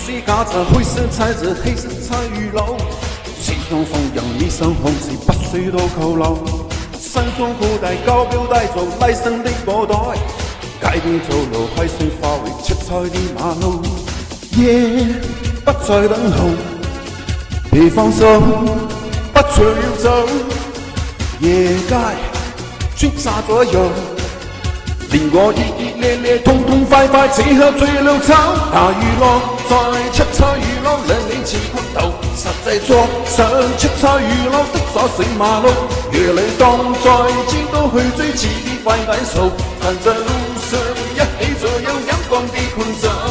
水夹着灰色踩着黑色彩雨楼，西装放羊迷上红旗，不水到扣留。山双裤带高标帶做拉伸的舞台，街邊道路揮水化為七彩的馬路。夜不再等候，別放手，不再要走。夜街穿插左右，令我熱熱烈烈、痛痛快快，此刻最潦草。大雨落在七彩雨樓，兩年前哭頭，實際作上七彩雨樓的左水馬路。夜裏當在知道去追遲啲快解數，但在路上一起左右陽光的困走。